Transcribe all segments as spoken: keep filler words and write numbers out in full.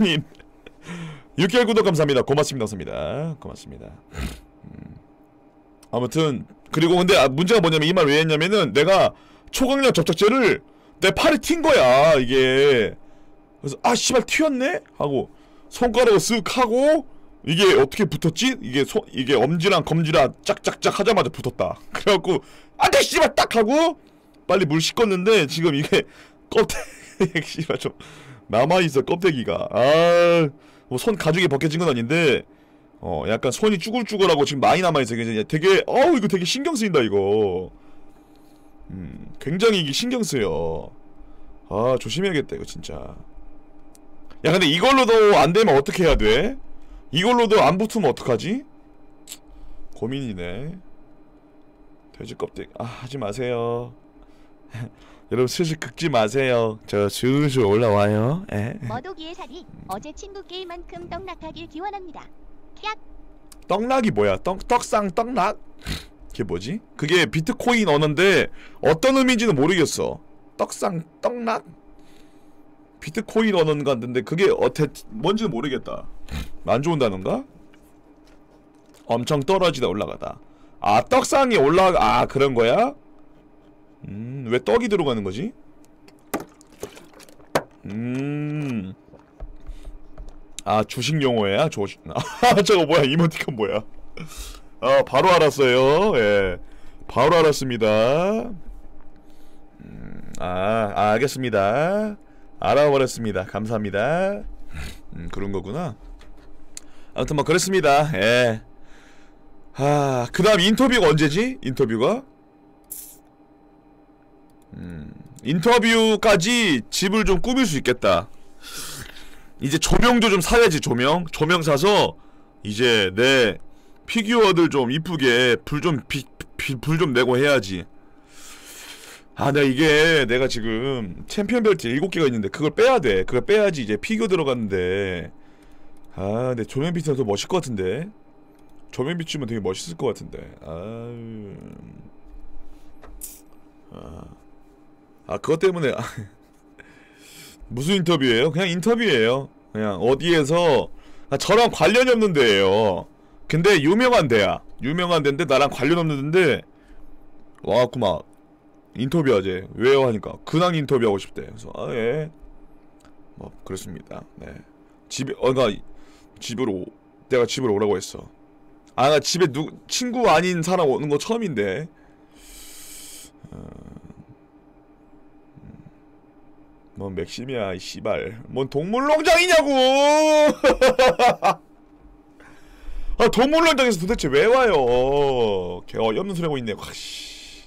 형님 육 개월 구독 감사합니다. 고맙습니다. 감사합니다. 고맙습니다. 음. 아무튼 그리고 근데 아, 문제가 뭐냐면 이 말 왜 했냐면은 내가 초강력 접착제를 내 팔에 튄 거야 이게. 그래서 아 씨발 튀었네 하고 손가락을 쓱 하고 이게 어떻게 붙었지? 이게 소, 이게 엄지랑 검지랑 짝짝짝 하자마자 붙었다. 그래갖고 안돼 씨발 딱 하고 빨리 물 씻었는데 지금 이게 껍데기 씨발 좀 남아있어 껍데기가. 아 뭐 손 가죽이 벗겨진 건 아닌데 어 약간 손이 쭈글쭈글하고 지금 많이 남아있어. 되게 어우 이거 되게 신경 쓰인다 이거. 음 굉장히 이게 신경 쓰여. 아 조심해야겠다 이거 진짜. 야 근데 이걸로도 안 되면 어떻게 해야 돼? 이걸로도 안 붙으면 어떡하지? 고민이네. 돼지 껍데기 아 하지 마세요. 여러분 슬슬 긁지 마세요. 저 슬슬 올라와요. 에? 머독이의 살이 어제 친구 게임만큼 떡락하길 기원합니다. 캬. 떡락이 뭐야? 떡 떡상 떡락? 그게 뭐지? 그게 비트코인 언어인데 어떤 의미인지는 모르겠어. 떡상 떡락? 비트코인 언어인 것 같은데 그게 어때 뭔지는 모르겠다. 안 좋은 단어인가? 엄청 떨어지다 올라가다. 아 떡상이 올라가 아 그런 거야? 음, 왜 떡이 들어가는 거지? 음. 아, 주식 용어야? 조식. 아, 저거 뭐야? 이모티콘 뭐야? 아, 바로 알았어요. 예. 바로 알았습니다. 음, 아, 아, 알겠습니다. 알아버렸습니다. 감사합니다. 음, 그런 거구나. 아무튼 뭐, 그랬습니다. 예. 아, 그 다음 인터뷰가 언제지? 인터뷰가? 음, 인터뷰까지 집을 좀 꾸밀 수 있겠다. 이제 조명도 좀 사야지. 조명 조명 사서 이제 내 피규어들 좀 이쁘게 불 좀 불 좀 내고 해야지. 아 내가 이게 내가 지금 챔피언 벨트 일곱 개가 있는데 그걸 빼야돼. 그걸 빼야지 이제 피규어 들어갔는데. 아 내 조명 비트는 더 멋있을 것 같은데. 조명 비추면 되게 멋있을 것 같은데. 아유. 아 아 그것 때문에 무슨 인터뷰예요? 그냥 인터뷰예요. 그냥 어디에서 아, 저랑 관련이 없는 데예요. 근데 유명한 데야. 유명한 데인데 나랑 관련 없는 데인데 와갖고 막 인터뷰하지. 왜요? 하니까 근황 인터뷰하고 싶대. 그래서 아 예. 뭐 그렇습니다. 네. 집에 어가 집으로 내가 집으로 오라고 했어. 아 나 집에 누 친구 아닌 사람 오는 거 처음인데. 어... 뭔 맥심이야 이 씨발. 뭔 동물농장이냐고. 아 동물농장에서 도대체 왜 와요. 개 어이없는 소리 하고 있네. 와씨.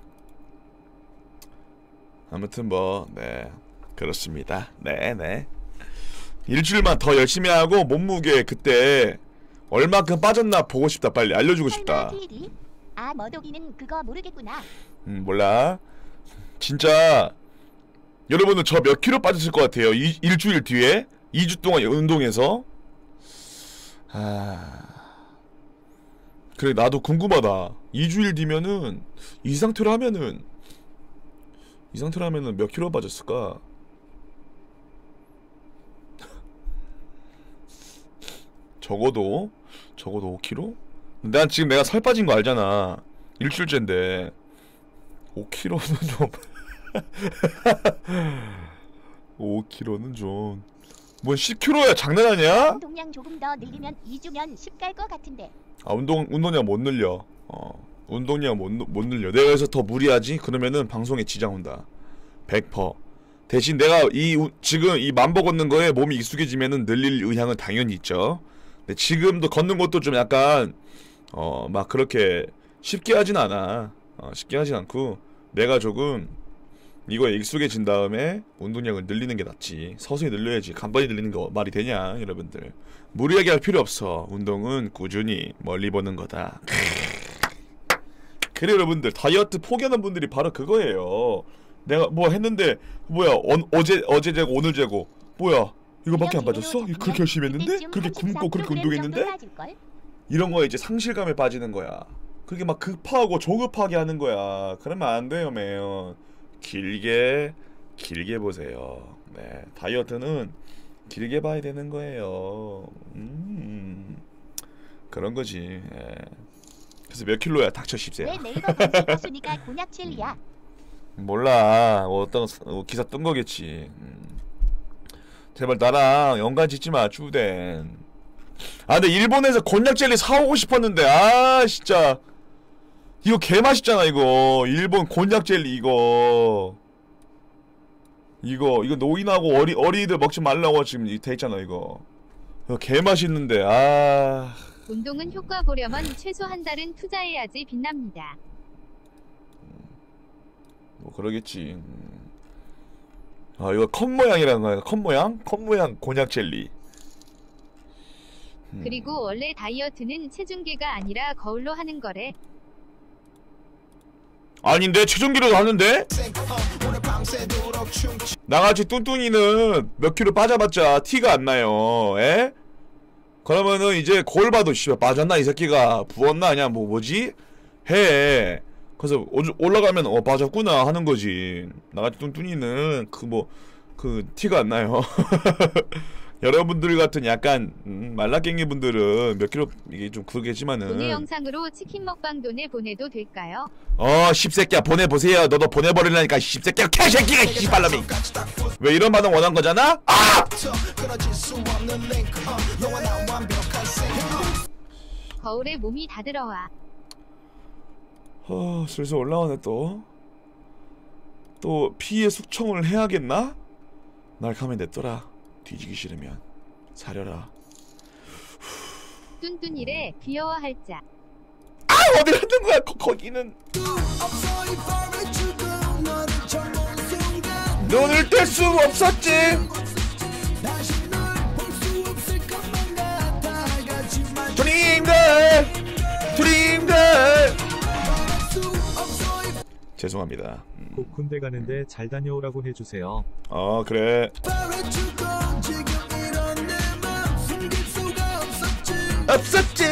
아무튼 뭐 네 그렇습니다. 네네 일주일만 더 열심히 하고 몸무게 그때 얼마큼 빠졌나 보고 싶다. 빨리 알려주고 싶다. 아 머독이는 그거 모르겠구나. 음 몰라. 진짜 여러분은 저 몇 킬로 빠졌을 것 같아요? 이, 일주일 뒤에? 이 주 동안 운동해서? 아... 그래 나도 궁금하다. 이 주일 뒤면은 이 상태로 하면은 이 상태로 하면은 몇 킬로 빠졌을까? 적어도 적어도 오 킬로? 난 지금 내가 살 빠진 거 알잖아. 일주일째인데 오 킬로는 좀 오 킬로는 좀 뭔 십 킬로야 장난하냐? 운동량 조금 더 늘리면 이 주면 십 갈 것 같은데. 아 운동 운동량 못 늘려. 어 운동량 못, 못 늘려. 내가 여기서 더 무리하지? 그러면은 방송에 지장 온다. 백 퍼센트. 대신 내가 이 우, 지금 이 만보 걷는 거에 몸이 익숙해지면은 늘릴 의향은 당연히 있죠. 근데 지금도 걷는 것도 좀 약간 어 막 그렇게 쉽게 하진 않아. 어, 쉽게 하진 않고 내가 조금 이거에 익숙해진 다음에 운동량을 늘리는 게 낫지. 서서히 늘려야지. 간단히 늘리는 거 말이 되냐 여러분들. 무리하게 할 필요 없어. 운동은 꾸준히 멀리 보는 거다. 그래 여러분들 다이어트 포기하는 분들이 바로 그거예요. 내가 뭐 했는데 뭐야 어, 어제 어제 재고 오늘 재고 뭐야 이거밖에 안 빠졌어? 그렇게 열심히 했는데? 그렇게 굶고 그렇게 운동했는데? 이런 거에 이제 상실감에 빠지는 거야. 그렇게 막 급하고 조급하게 하는 거야. 그러면 안 돼요 매연. 길게 길게 보세요. 네 다이어트는 길게 봐야 되는 거예요. 음 그런 거지. 예. 그래서 몇 킬로야 닥쳐 십세야. 왜 네이버 검색 순위가 곤약 젤리야? 몰라. 뭐 어떤 어, 기사 뜬 거겠지. 음. 제발 나랑 연관 짓지 마 쭈댄. 아 근데 일본에서 곤약 젤리 사오고 싶었는데 아 진짜 이거 개 맛있잖아 이거. 일본 곤약 젤리 이거 이거 이거 노인하고 어리 어리들 먹지 말라고 지금 돼 있잖아 이거. 이거 개 맛있는데 아. 운동은 효과 보려면 최소 한 달은 투자해야지 빛납니다. 뭐 그러겠지. 음. 아 이거 컵 모양이라는 거야. 컵 모양? 컵 모양 곤약 젤리. 음. 그리고 원래 다이어트는 체중계가 아니라 거울로 하는 거래. 아닌데 체중계로도 하는데? 나같이 뚱뚱이는 몇 킬로 빠져봤자 티가 안 나요. 에? 그러면은 이제 거울 봐도 씨발 빠졌나 이 새끼가 부었나 아니야 뭐 뭐지? 해. 그래서 올라가면 어 빠졌구나 하는 거지. 나같이 뚱뚱이는 그 뭐 그 티가 안 나요. 여러분들 같은 약간 음, 말라깽이 분들은 몇 킬로 이게 좀 그러겠지만은 오늘 영상으로 치킨 먹방 돈에 보내도 될까요? 어 십새끼야 보내보세요. 너도 보내버리려니까 십새끼야 개새끼가 씨발놈이. 왜 이런 반응 원한 거잖아? 아! 거울에 몸이 다 들어와. 어 슬슬 올라오네 또. 또 피해 숙청을 해야겠나? 날 가면 냈더라. 뒤지기 싫으면 사려라. 뚠뚠이래 귀여워할 자. 아 어디 갔는 거야 거, 거기는. 눈을 뗄 수 없었지. 드림걸 드림걸. 죄송합니다. 음. 곧 군대 가는데 잘 다녀오라고 해주세요. 어 그래. 없었지.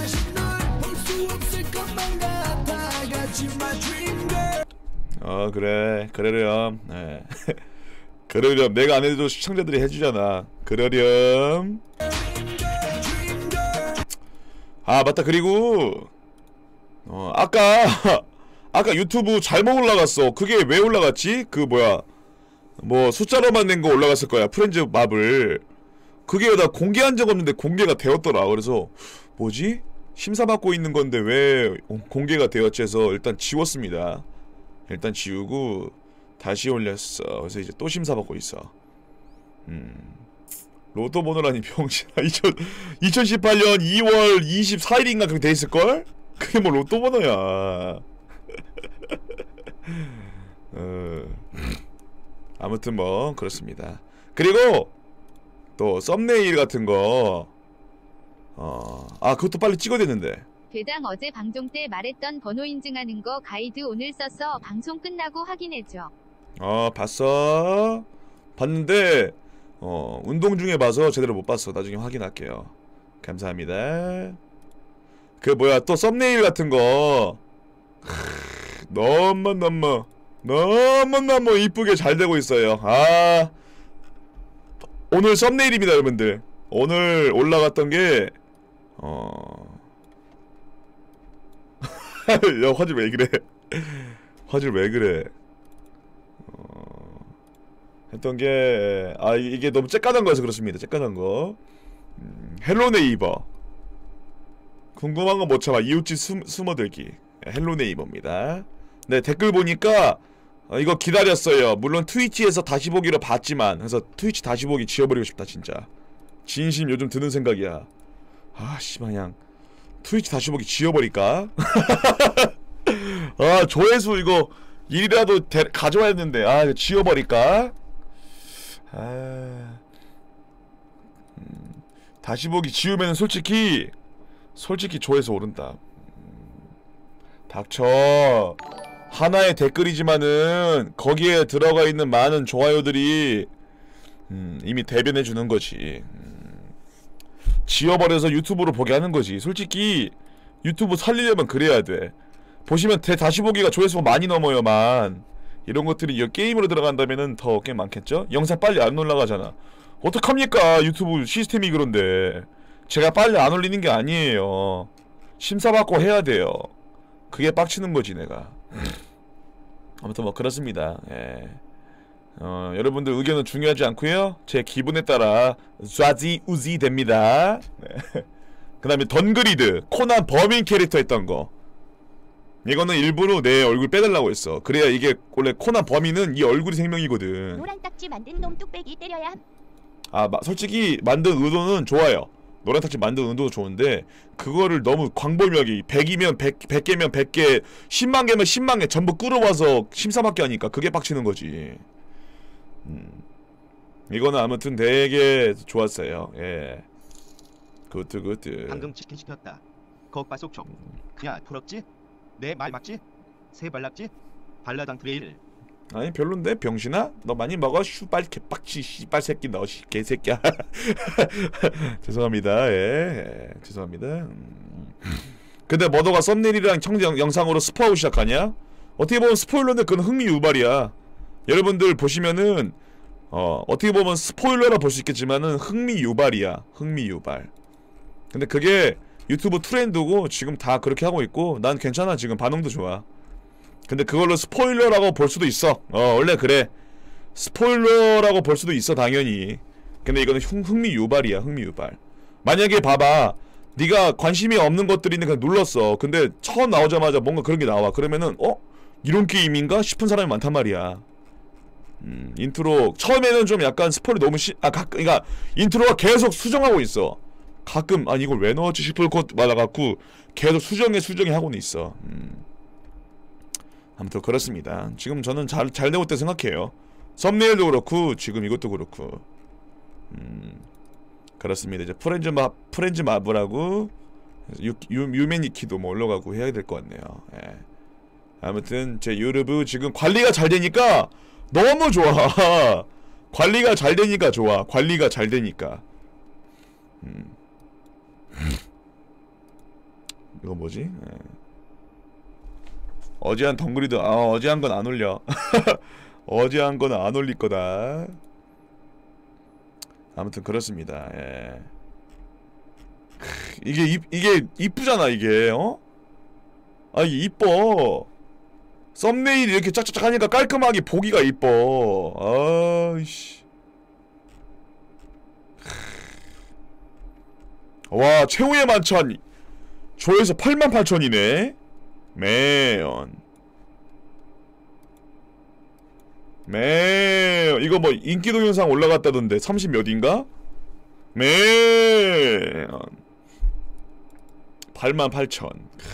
어 그래 그러렴. 네. 그러렴. 내가 안 해도 시청자들이 해주잖아. 그러렴. 아 맞다. 그리고 어 아까 아까 유튜브 잘못 올라갔어. 그게 왜 올라갔지? 그 뭐야 뭐 숫자로만 낸 거 올라갔을 거야. 프렌즈 맵을. 그게 나 공개한 적 없는데 공개가 되었더라. 그래서 뭐지? 심사받고 있는 건데 왜 공개가 되었지 해서 일단 지웠습니다. 일단 지우고 다시 올렸어. 그래서 이제 또 심사받고 있어. 음 로또 번호라니 병신아. 이천십팔 년 이월 이십사일인가 그렇게 돼있을걸? 그게 뭐 로또 번호야. 어... 아무튼 뭐 그렇습니다. 그리고 또 썸네일 같은 거 어... 아 그것도 빨리 찍어야 되는데. 괴당 어제 방송 때 말했던 번호 인증하는 거 가이드 오늘 썼어. 방송 끝나고 확인해줘. 어 봤어? 봤는데 어 운동 중에 봐서 제대로 못 봤어. 나중에 확인할게요. 감사합니다. 그 뭐야 또 썸네일 같은 거 너무 너무 너무 너무 이쁘게 잘 되고 있어요. 아 오늘 썸네일입니다 여러분들. 오늘 올라갔던 게 어... 야 화질 왜 그래. 화질 왜 그래. 어... 했던 게 아 이게 너무 쬐까단 거여서 그렇습니다. 쬐까단 거. 음, 헬로 네이버 궁금한 거 못 참아. 이웃집 숨, 숨어들기. 헬로 네이버입니다. 네 댓글 보니까 어, 이거 기다렸어요. 물론 트위치에서 다시 보기로 봤지만. 그래서 트위치 다시 보기 지워버리고 싶다 진짜. 진심 요즘 드는 생각이야. 아 씨발 그냥 트위치 다시 보기 지워버릴까? 아 조회수 이거 일이라도 데, 가져와야 했는데 아 이거 지워버릴까? 아 음, 다시 보기 지우면 솔직히 솔직히 조회수 오른다. 음, 닥쳐. 하나의 댓글이지만은 거기에 들어가 있는 많은 좋아요들이 음, 이미 대변해주는 거지. 음, 지워버려서 유튜브로 보게 하는 거지. 솔직히 유튜브 살리려면 그래야 돼. 보시면 대 다시 보기가 조회수가 많이 넘어요만. 이런 것들이 이 게임으로 들어간다면은 더 꽤 많겠죠? 영상 빨리 안 올라가잖아. 어떡합니까? 유튜브 시스템이 그런데 제가 빨리 안 올리는 게 아니에요. 심사받고 해야 돼요. 그게 빡치는 거지 내가. 아무튼 뭐 그렇습니다. 예. 어, 여러분들 의견은 중요하지 않고요. 제 기분에 따라 좌지우지 됩니다. 네. 그 다음에 던그리드 코난 범인 캐릭터 했던 거, 이거는 일부러 내 얼굴 빼달라고 했어. 그래야 이게 원래 코난 범인은 이 얼굴이 생명이거든. 노란 딱지 만든 놈 뚝배기 때려야 함. 아 마, 솔직히 만든 의도는 좋아요. 노란 딱지 만든 의도도 좋은데 그거를 너무 광범위하게 백이면 백, 백 개면 백 개, 십만 개면 십만 개 전부 끌어와서 심사받게 하니까 그게 빡치는 거지. 음. 이거는 아무튼 되게 좋았어요. 예. 굿드 굿드. 방금 치킨 시켰다. 겉바속촉. 야 부럽지? 내 말 맞지? 새 발락지? 발라당 트레일. 아니 별론데 병신아? 너 많이 먹어? 슈발 개빡치 씨발 새끼 너 씨 개새끼야. 죄송합니다. 예, 예 죄송합니다. 음. 근데 머더가 썸네일이랑 청정 영상으로 스포하고 시작하냐? 어떻게 보면 스포일러인데 그건 흥미 유발이야. 여러분들 보시면은 어 어떻게 보면 스포일러라 볼 수 있겠지만은 흥미 유발이야. 흥미 유발. 근데 그게 유튜브 트렌드고 지금 다 그렇게 하고 있고 난 괜찮아. 지금 반응도 좋아. 근데 그걸로 스포일러라고 볼 수도 있어. 어 원래 그래. 스포일러라고 볼 수도 있어 당연히. 근데 이거는 흥, 흥미 유발이야. 흥미 유발. 만약에 봐봐, 네가 관심이 없는 것들이 그냥 눌렀어. 근데 처음 나오자마자 뭔가 그런 게 나와. 그러면은 어? 이런 게임인가? 싶은 사람이 많단 말이야. 음, 인트로 처음에는 좀 약간 스포일이 너무 시.. 아 가끔 그니까 인트로가 계속 수정하고 있어. 가끔 아 이걸 왜 넣었지 싶을 것 많아갖고 계속 수정해 수정해 하고는 있어. 음. 아무튼 그렇습니다. 지금 저는 잘, 잘 되고 있다 생각해요. 썸네일도 그렇고 지금 이것도 그렇고. 음, 그렇습니다. 이제 프렌즈 마 프렌즈 마블하고 유, 유, 유메니키도 뭐 올라가고 해야 될 것 같네요. 예. 아무튼 제 유튜브 지금 관리가 잘 되니까 너무 좋아. 관리가 잘 되니까 좋아. 관리가 잘 되니까. 음. 이거 뭐지? 예. 어제 한 덩그리드 아 어제 한 건 안 올려. 어제 한 건 안 올릴 거다. 아무튼 그렇습니다. 예. 이게 이, 이게 이쁘잖아 이게 어? 아 이게 이뻐. 썸네일 이렇게 짝짝짝 하니까 깔끔하게 보기가 이뻐. 아이씨. 와 최후의 만찬 조회수 팔만 팔천이네. 매연 매연 이거 뭐 인기 동영상 올라갔다던데 삼십 몇인가? 매연 팔만 팔천.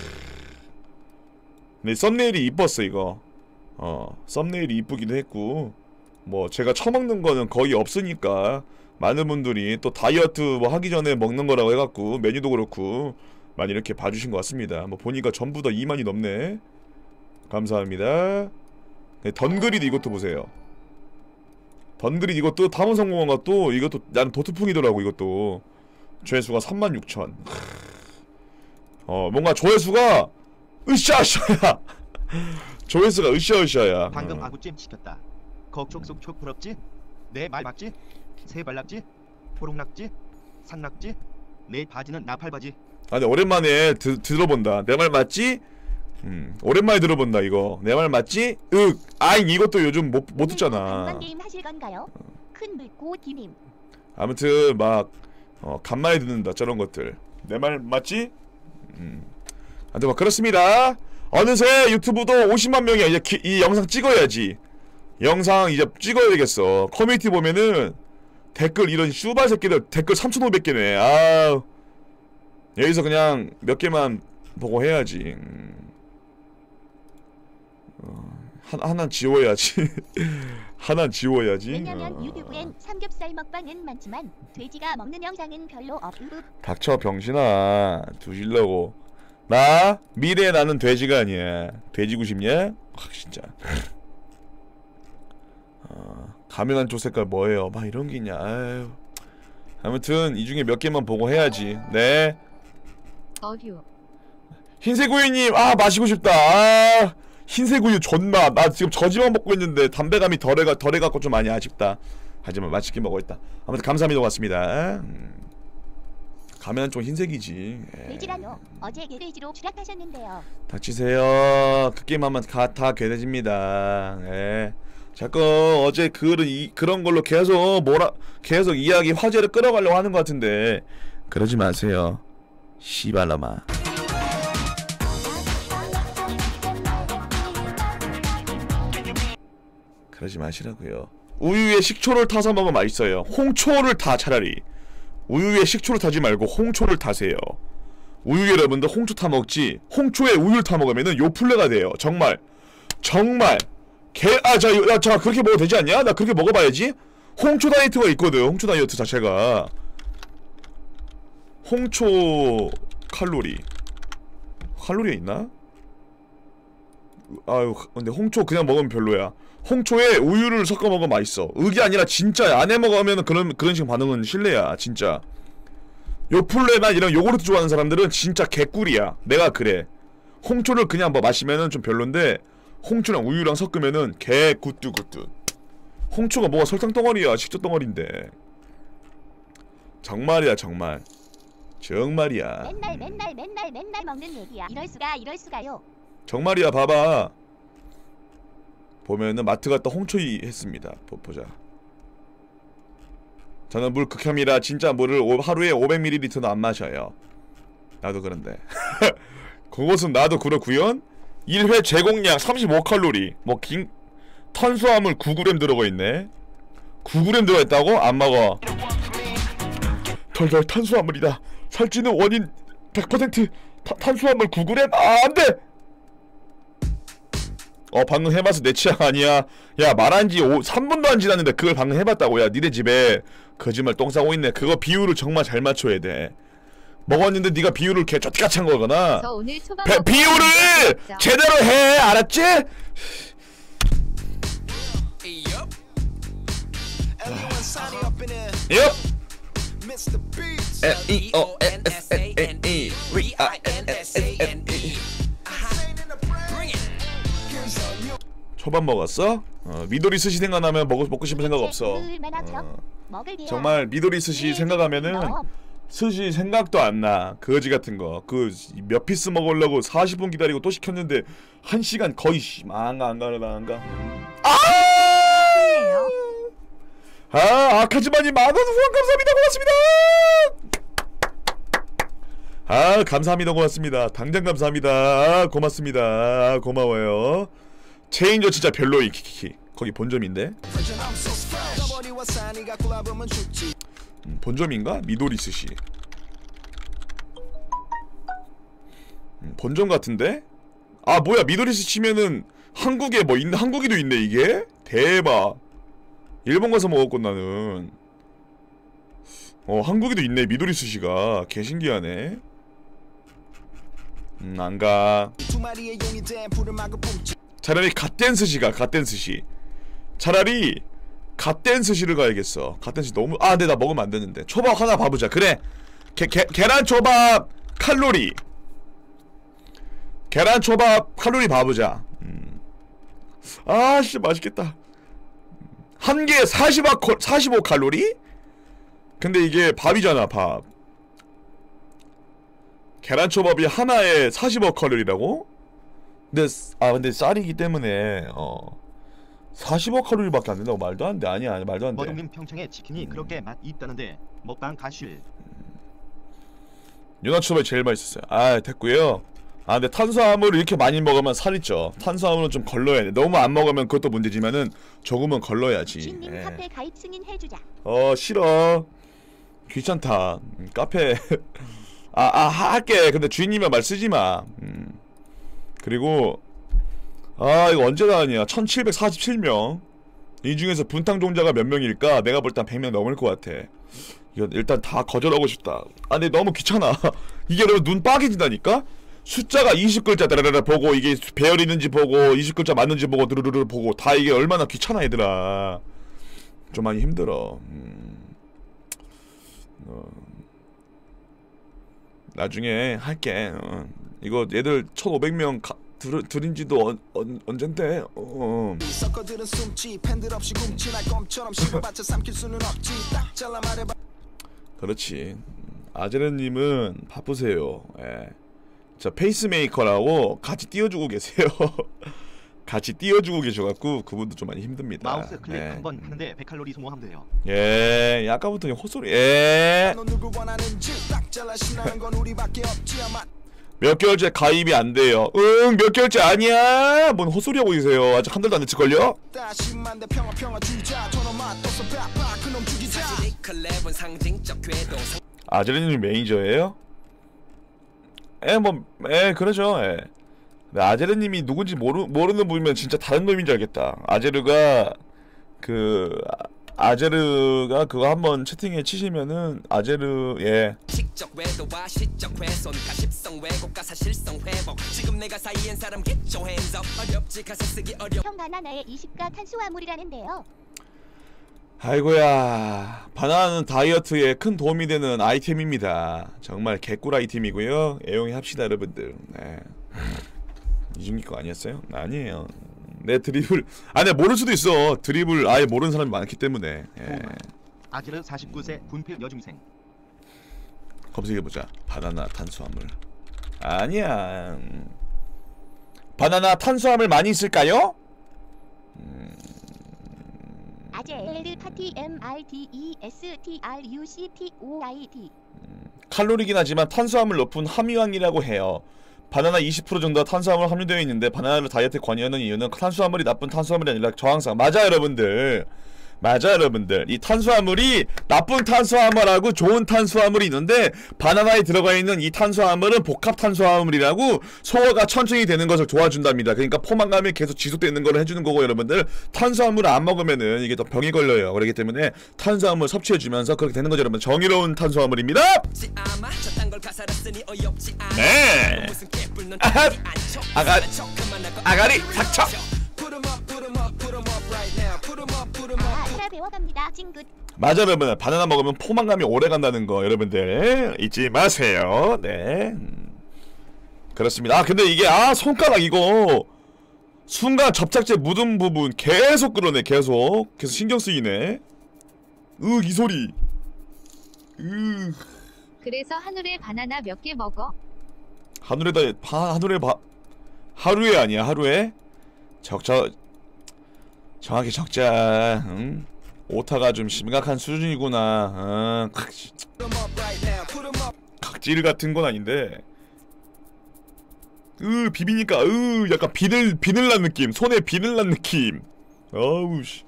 근데 썸네일이 이뻤어 이거. 어 썸네일이 이쁘기도 했고 뭐 제가 처먹는 거는 거의 없으니까 많은 분들이 또 다이어트 뭐 하기 전에 먹는 거라고 해갖고 메뉴도 그렇고 많이 이렇게 봐주신 것 같습니다. 뭐 보니까 전부 다 이만이 넘네. 감사합니다. 네, 던그리드 이것도 보세요. 던그리드 이것도 탐험 성공한 것도 이것도 나는 도트풍이더라고. 이것도 조회수가 삼만 육천. 어 뭔가 조회수가 으쌰으쌰야. 조회수가 으쌰으쌰야. 방금 어. 아구찜 시켰다. 걱촉속촉 부럽지? 내 말 맞지? 새 발락지? 호롱락지? 산락지? 내 바지는 나팔바지. 아 근데 오랜만에 드, 들어본다. 내 말 맞지? 음 오랜만에 들어본다 이거. 내 말 맞지? 윽 아잉 이것도 요즘 못, 못 듣잖아. 간판 게임 하실 건가요? 큰 물고 디님. 아무튼 막 어, 간만에 듣는다 저런 것들. 내 말 맞지? 음 아무튼 막 그렇습니다. 어느새 유튜브도 오십만 명이야. 이제 기, 이 영상 찍어야지. 영상 이제 찍어야 되겠어. 커뮤니티 보면은 댓글 이런 슈발 새끼들 댓글 삼천오백 개네. 아우 여기서 그냥 몇 개만 보고 해야지. 음. 어, 하, 하나 지워야지. 하나 지워야지. 왜냐면 어. 유튜브엔 삼겹살 먹방은 많지만 돼지가 먹는 영상은 별로 없음. 닥쳐 병신아. 두실려고. 나 미래에 나는 돼지가 아니야. 돼지고 싶냐? 아 진짜. 어, 가면한 쪽 색깔 뭐예요? 막 이런 게 있냐. 아유. 아무튼 이 중에 몇 개만 보고 해야지. 네. 어휴. 흰색 우유님 아 마시고 싶다. 아 흰색 우유 존나. 나 지금 저지만 먹고 있는데 담배감이 덜해가 덜해갖고 좀 많이 아쉽다. 하지만 맛있게 먹어있다. 아무튼 감사합니다. 고맙습니다. 음. 가면 좀 흰색이지. 돼지라뇨. 어제 개돼지로 추락하셨는데요. 닥치세요. 그 게임하면 다 개돼지입니다. 예. 자꾸 어제 그런 이 그런 걸로 계속 뭐라 계속 이야기 화제를 끌어가려고 하는 것 같은데 그러지 마세요. 씨발라마. 그러지 마시라고요. 우유에 식초를 타서 먹으면 맛있어요. 홍초를 타 차라리. 우유에 식초를 타지 말고 홍초를 타세요. 우유 여러분들 홍초 타 먹지 홍초에 우유를 타 먹으면은 요플레가 돼요. 정말 정말 개 아 자 야 자 그렇게 먹어도 되지 않냐? 나 그렇게 먹어봐야지. 홍초 다이어트가 있거든. 홍초 다이어트 자체가 홍초 칼로리 칼로리가 있나? 아유 근데 홍초 그냥 먹으면 별로야. 홍초에 우유를 섞어 먹으면 맛있어. 의게 아니라 진짜 안에 먹으면 그런 그런 식의 반응은 실례야 진짜. 요플레나 이런 요구르트 좋아하는 사람들은 진짜 개꿀이야. 내가 그래. 홍초를 그냥 뭐 마시면은 좀 별론데 홍초랑 우유랑 섞으면은 개 굿뚜굿뚜. 홍초가 뭐가 설탕 덩어리야. 식초 덩어리인데. 정말이야 정말. 정말이야. 맨날 맨날 맨날 맨날 먹는 얘기야. 이럴 수가 이럴 수가요. 정말이야. 봐봐. 보면은 마트 갔다 홍초이 했습니다. 보, 보자. 저는 물 극혐이라 진짜 물을 오, 하루에 오백 밀리리터는 안 마셔요. 나도 그런데. 그것은 나도 그렇구연. 일 회 제공량 삼십오 칼로리. 뭐 긴 탄수화물 구 그램 들어가 있네. 구 그램 들어가 있다고? 안 먹어. 덜덜 탄수화물이다. 살찌는 원인 백 퍼센트 타, 탄수화물 구 그램? 아, 안 돼. 어 방금 해봐서 내 취향 아니야. 야 말한지 삼 분도 안 지났는데 그걸 방금 해봤다고. 야 니네 집에 거짓말 똥 싸고 있네. 그거 비율을 정말 잘 맞춰야 돼. 먹었는데 네가 비율을 개 쫓같이 한 거거나 저 오늘 초밥 배, 비율을 제대로 해. 알았지? 엽 L E O N S A N E V I N S A N E 초밥 먹었어? 어, 미도리 스시 생각나면 먹고, 먹고 싶은 생각 없어. 어, 정말 미도리 스시 생각하면은 스시 생각도 안 나. 거지 같은 거. 그 몇 피스 먹으려고 사십 분 기다리고 또 시켰는데 한 시간 거의 안가 안 가나 안 가. 아! 아, 아카즈마님 만원 후원 감사합니다. 고맙습니다. 아, 감사합니다. 고맙습니다. 당장 감사합니다. 아, 고맙습니다. 아, 고마워요. 체인저 진짜 별로이. 키키키. 거기 본점인데. 음, 본점인가? 미도리 스시. 음, 본점 같은데? 아 뭐야 미도리 스시면은 한국에 뭐 있나? 한국에도 있네 이게? 대박. 일본 가서 먹었건 나는. 어 한국에도 있네 미도리 스시가. 개신기하네. 음 안가. 차라리 갓된 스시가 갓된 스시. 차라리 갓된 스시를 가야겠어. 갓된 스시 너무 아 근데 나 먹으면 안 되는데. 초밥 하나 봐보자. 그래 게, 게, 계란 초밥 칼로리 계란 초밥 칼로리 봐보자. 음. 아 진짜 맛있겠다. 한 개에 사십오 칼로리? 근데 이게 밥이잖아 밥. 계란 초밥이 하나에 사십오 칼로리라고? 근데 아 근데 쌀이기 때문에 어 사십오 칼로리밖에 안 된다고. 말도 안 돼. 아니야, 아니, 말도 안 돼. 머동님 평창에 치킨이 그렇게 맛 있다는데 먹방 가실. 연어초밥이 제일 맛있었어요. 아 됐고요. 아 근데 탄수화물을 이렇게 많이 먹으면 살이 쪄. 탄수화물은 좀 걸러야 돼. 너무 안 먹으면 그것도 문제지만은 조금은 걸러야지. 주인님 예. 카페 가입 승인 해주자. 어 싫어. 귀찮다. 음, 카페 아, 아 할게. 근데 주인님이 말 쓰지 마. 음. 그리고 아 이거 언제 나왔냐. 천칠백사십칠 명. 이 중에서 분탕 종자가 몇 명일까? 내가 볼 땐 백 명 넘을 것 같아. 이거 일단 다 거절하고 싶다. 아 근데 너무 귀찮아. 이게 여러분 눈 빠개진다니까? 숫자가 이십 글자 따라라라 보고 이게 배열 있는지 보고 이십 글자 맞는지 보고 드르르르 보고 다 이게 얼마나 귀찮아 얘들아. 좀 많이 힘들어. 음. 어. 나중에 할게. 어. 이거 얘들 천오백 명 가, 들, 들은 지도 언, 언, 언젠데. 어. 섞어들은 숨지 팬들 없이 굶지 날 껌처럼 씹어봤자 삼킬 수는 없지 딱 잘라 말해봐. 그렇지. 아제르님은 바쁘세요. 예. 저 페이스메이커라고 같이 띄워주고 계세요. 같이 띄워주고 계셔갖고 그분도 좀 많이 힘듭니다. 마우스 클릭 예. 한번 하는데 백 칼로리 소모하면 돼요. 예, 아까부터 헛소리. 예. 너 누굴 원하는지 딱 잘라 신나는 건 우리밖에 없지 아마. 몇 개월째 가입이 안 돼요. 응, 몇 개월째 아니야. 뭔 헛소리 하고 계세요. 아직 한 달도 안 됐을걸요? 다시만데 평화 평화 주자 저놈 맞서서 팍팍 그놈 죽이자. 아제르님 매니저예요? 에, 뭐, 에, 그러죠. 예. 근데 아제르님이 누군지 모르 모르는 분이면 진짜 다른 놈인 줄 알겠다. 아제르가 그 아, 아제르가 그거 한번 채팅에 치시면은 아제르 예. 시적 외도와 시적 훼손 가십성 왜곡과 사실성 회복 지금 내가 사이엔 사람 get your hands up 어렵지 가사 쓰기 어려 형 바나나의 이십가 탄수화물이라는데요. 아이고야, 바나나는 다이어트에 큰 도움이 되는 아이템입니다. 정말 개꿀 아이템이고요. 애용해 합시다 여러분들. 네. 이중기 거 아니었어요? 아니에요. 내 드리블 아니 모를 수도 있어. 드리블 아예 모르는 사람이 많기 때문에. 예. 아제르 사십구 세 군필 여중생. 검색해보자. 바나나 탄수화물. 아니야. 바나나 탄수화물 많이 있을까요? 음... 아제르 파티 엠 알 디 이 에스 티 알 유 씨 티 오 아이 디. 음, 칼로리긴 하지만 탄수화물 높은 함유량이라고 해요. 바나나 이십 퍼센트 정도가 탄수화물 함유되어 있는데 바나나를 다이어트에 권유하는 이유는 탄수화물이 나쁜 탄수화물이 아니라 저항성. 맞아 여러분들. 맞아 여러분들. 이 탄수화물이 나쁜 탄수화물하고 좋은 탄수화물이 있는데 바나나에 들어가 있는 이 탄수화물은 복합 탄수화물이라고 소화가 천천히 되는 것을 도와준답니다. 그러니까 포만감이 계속 지속되는 걸 해주는 거고 여러분들 타탄수화물을 안 먹으면은 이게 더 병이 걸려요. 그렇기 때문에 탄수화물 섭취해주면서 그렇게 되는 거죠 여러분. 정의로운 탄수화물입니다. 네. 아하. 아가 아가리 닥쳐. 아, 알아 배워갑니다. 찡긋. 맞아 여러분. 바나나 먹으면 포만감이 오래 간다는 거 여러분들 잊지 마세요. 네. 음. 그렇습니다. 아 근데 이게 아 손가락 이거 순간 접착제 묻은 부분 계속 그러네. 계속 계속 신경 쓰이네. 으 이 소리. 으. 그래서 한우에 바나나 몇 개 먹어? 하늘에다 하, 하늘에 바 하루에 아니야 하루에 적자 정확히 적자. 응? 오타가 좀 심각한 수준이구나. 응. 각질 같은 건 아닌데. 으 비비니까 으 약간 비늘 비늘 난 느낌. 손에 비늘 난 느낌. 아우 씨.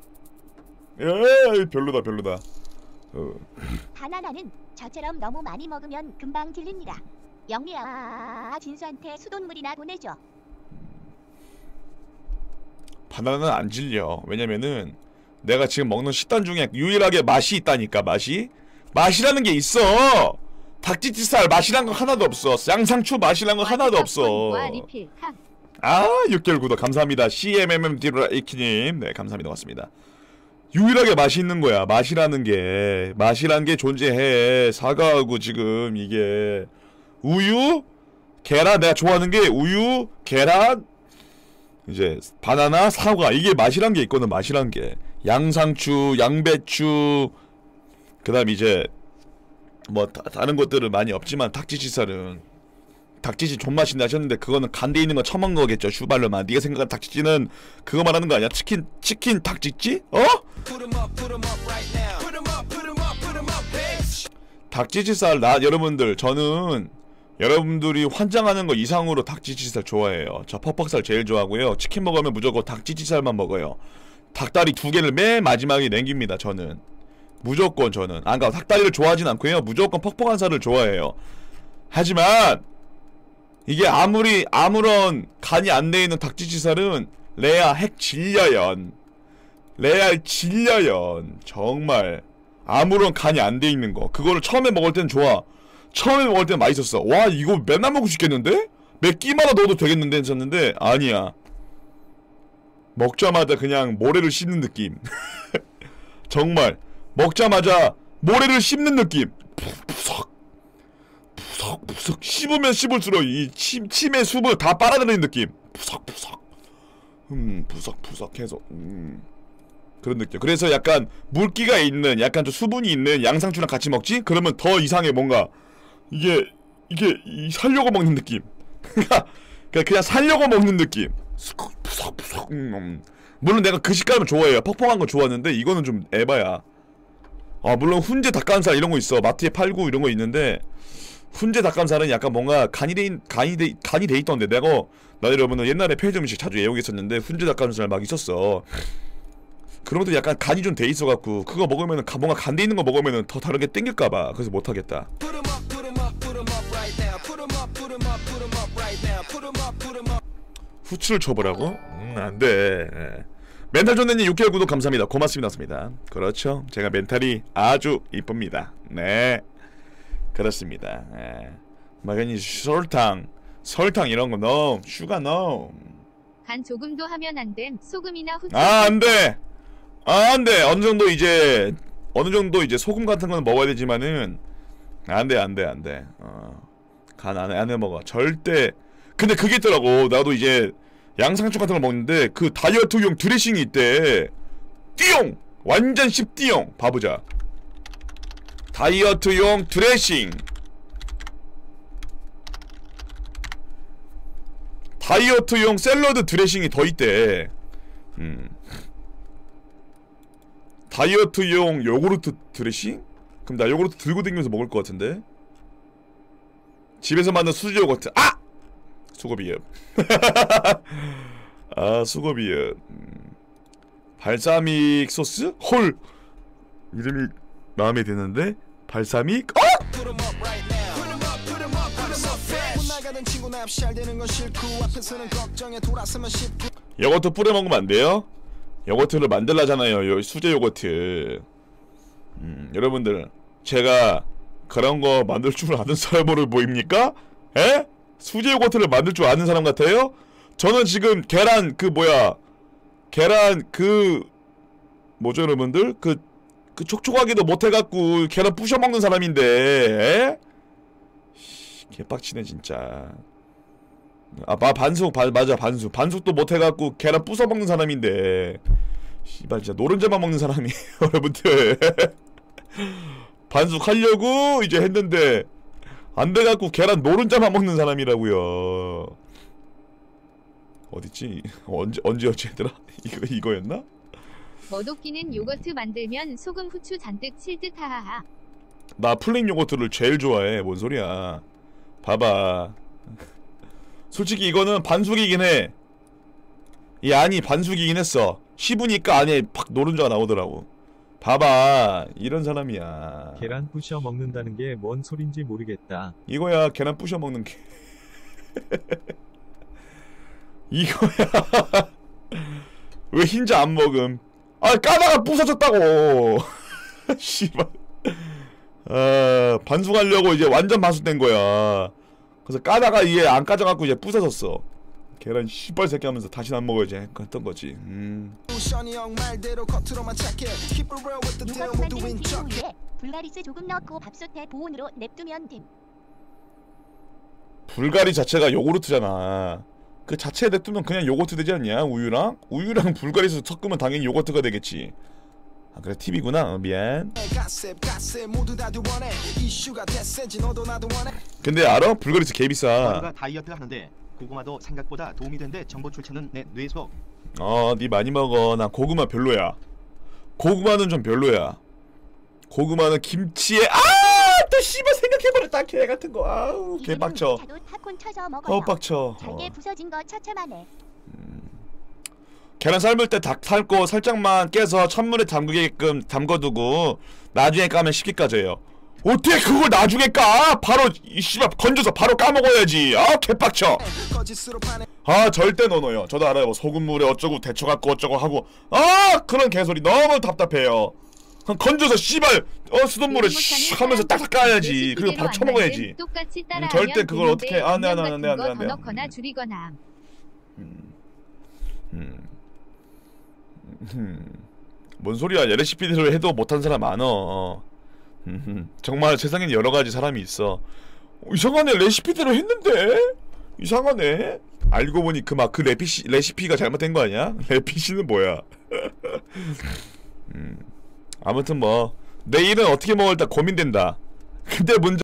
야 별로다 별로다. 어. 바나나는 저처럼 너무 많이 먹으면 금방 질립니다. 영리야 진수한테 수돗물이나 보내줘. 바나나는 안 질려. 왜냐면은 내가 지금 먹는 식단 중에 유일하게 맛이 있다니까. 맛이 맛이라는 게 있어. 닭지치살 맛이란 거 하나도 없어. 양상추 맛이란 거 하나도 없어. 아 육 개월 구독 감사합니다. 씨엠엠엠디로이키님 네 감사합니다. 고맙습니다. 유일하게 맛이 있는 거야. 맛이라는 게 맛이란 게 존재해. 사과하고 지금 이게 우유 계란 내가 좋아하는 게 우유 계란 이제 바나나 사과 이게 맛이란 게 있거든. 맛이란 게 양상추 양배추 그 다음 이제 뭐 다, 다른 것들은 많이 없지만 닭지치살은 닭지치 존맛인데 하셨는데 그거는 간대 있는 거 처먹은 거겠죠. 슈발로만 네가 생각한 닭지치는 그거 말하는 거 아니야? 치킨 치킨 닭지치? 어? 닭지치살 나 여러분들 저는 여러분들이 환장하는 거 이상으로 닭지치살 좋아해요. 저 퍽퍽살 제일 좋아하고요. 치킨 먹으면 무조건 닭지치살만 먹어요. 닭다리 두 개를 맨 마지막에 남깁니다. 저는 무조건 저는 안 가. 닭다리를 좋아하진 않고요. 무조건 퍽퍽한 살을 좋아해요. 하지만 이게 아무리 아무런 간이 안 돼 있는 닭지치살은 레아 핵 질려연 레아 질려연 정말 아무런 간이 안 돼 있는 거 그거를 처음에 먹을 땐 좋아. 처음에 먹을 땐 맛있었어. 와 이거 맨날 먹고 싶겠는데? 몇 끼마다 넣어도 되겠는데 했었는데 아니야. 먹자마자 그냥 모래를 씹는 느낌. 정말 먹자마자 모래를 씹는 느낌. 푸석 푸석 푸석푸석 씹으면 씹을수록 이 침, 침의 수분을 다 빨아들이는 느낌. 푸석푸석 음 푸석푸석 해서 음 그런 느낌. 그래서 약간 물기가 있는 약간 좀 수분이 있는 양상추랑 같이 먹지? 그러면 더 이상해. 뭔가 이게 이게 이 살려고 먹는 느낌. 그러니까 그냥 살려고 먹는 느낌. 푸석푸석 음, 음. 물론 내가 그 식감을 좋아해요. 퍽퍽한 거 좋아하는데 이거는 좀 에바야. 아 물론 훈제 닭가슴살 이런 거 있어. 마트에 팔고 이런 거 있는데 훈제 닭가슴살은 약간 뭔가 간이 돼 간이 돼 간이 돼 있던데 내가 나 여러분은 옛날에 편의점 음식 자주 애용했었는데 훈제 닭가슴살 막 있었어. 그런 것도 약간 간이 좀 돼 있어갖고 그거 먹으면은 뭔가 간 돼 있는 거 먹으면은 더 다르게 땡길까봐 그래서 못 하겠다. 후추를 쳐보라고? 음 안돼. 멘탈 존내님 육 개월 구독 감사합니다. 고맙습니다. 그렇죠. 제가 멘탈이 아주 이쁩니다. 네 그렇습니다. 예. 막연히 설탕 설탕 이런 거 no 슈가 no. 간 조금도 하면 안 됨. 소금이나 후추. 아 안돼. 아 안돼. 어느 정도 이제 어느 정도 이제 소금 같은 건 먹어야 되지만은 안돼 안돼 안돼. 어. 간 안에 안에 먹어 절대. 근데 그게 있더라고. 나도 이제 양상추 같은 걸 먹는데 그 다이어트용 드레싱이 있대. 띠용! 완전 씹띠용. 봐보자. 다이어트용 드레싱. 다이어트용 샐러드 드레싱이 더 있대. 음. 다이어트용 요구르트 드레싱? 그럼 나 요구르트 들고 다니면서 먹을 것 같은데? 집에서 만든 수지 요거트. 아! 수고비읍. 아 수고비읍. 음. 발사믹 소스? 헐! 이름이 마음에 드는데? 발사믹? 어? 요거트 뿌려 먹으면 안 돼요? 요거트를 만들라잖아요. 요 수제 요거트. 음, 여러분들 제가 그런 거 만들 줄 아는 사람으로 보입니까? 에? 수제 요거트를 만들 줄 아는 사람 같아요? 저는 지금 계란 그 뭐야 계란 그 뭐죠 여러분들? 그, 그 촉촉하게도 못해갖고 계란 부셔먹는 사람인데 에? 개빡치네 진짜. 아, 마, 반숙 바, 맞아 반숙 반숙도 못해갖고 계란 부숴먹는 사람인데 씨발 진짜 노른자만 먹는 사람이에요 여러분들. 반숙하려고 이제 했는데 안돼갖고 계란 노른자만 먹는 사람이라고요. 어딨지? 언제 언제였지 얘들아? 이거 이거였나? 머독기는 요거트 만들면 소금 후추 잔뜩 칠듯 하하하. 나 플레인 요거트를 제일 좋아해. 뭔 소리야? 봐봐. 솔직히 이거는 반숙이긴 해. 이 안이 반숙이긴 했어. 씹으니까 안에 팍 노른자가 나오더라고. 봐봐. 이런 사람이야. 계란 부셔 먹는다는 게 뭔 소린지 모르겠다. 이거야 계란 부셔 먹는 게. 이거야. 왜 흰자 안 먹음? 아 까다가 부서졌다고. 씨발. 아 반숙하려고 이제 완전 반숙된 거야. 그래서 까다가 이게 안 까져갖고 이제 부서졌어. 계란 씨발 새끼 하면서 다시는 안 먹어야지 했던 거지. 음. 요거트 만드는 비유 후에 불가리스 조금 넣고 밥솥에 보온으로 냅두면 됨. 불가리 자체가 요구르트잖아. 그 자체에 냅두면 그냥 요거트 되지 않냐? 우유랑? 우유랑 불가리스 섞으면 당연히 요거트가 되겠지. 아 그래 팁이구나. 어, 미안. 근데 알아? 불가리스 개비싸. 하루가 다이어트 하는데 고구마도 생각보다 도움이 된대. 정보 출처는 내 뇌속. 어, 니 많이 먹어. 나 고구마 별로야. 고구마는 좀 별로야. 고구마는 김치에 아! 또 씨발 생각해버렸다 개 같은 거. 아우 개 빡쳐. 어 빡쳐. 잘게 어. 부서진 거 처참하네. 음. 계란 삶을 때 닭 삶고 살짝만 깨서 찬물에 담그게끔 담궈두고 나중에 까면 쉽게 까져요. 어떻게 그걸 나중에 까? 바로 이 씨발 건져서 바로 까먹어야지. 아 개빡쳐. 아 절대 노노요. 저도 알아요. 뭐 소금물에 어쩌고 데쳐갖고 어쩌고 하고 아 그런 개소리 너무 답답해요. 그냥 건져서 씨발 어 수돗물에 씨 하면서 딱딱 까야지. 그리고 밥 처먹어야지. 음, 절대 그걸 어떻게 안돼 안돼 안돼 안돼 안돼. 넣거나 줄이거나. 음. 음. 음. 뭔 소리야. 레시피대로 해도 못한 사람 많어. 음. 정말 세상엔 여러가지 사람이 있어. 어, 이상하네. 레시피대로 했는데 이상하네. 알고 보니 그 막 그 레피시 레시피가 잘못된 거 아니야? 레피시는 뭐야? 음. 아무튼 뭐 내일은 어떻게 먹을까 고민된다. 근데 문제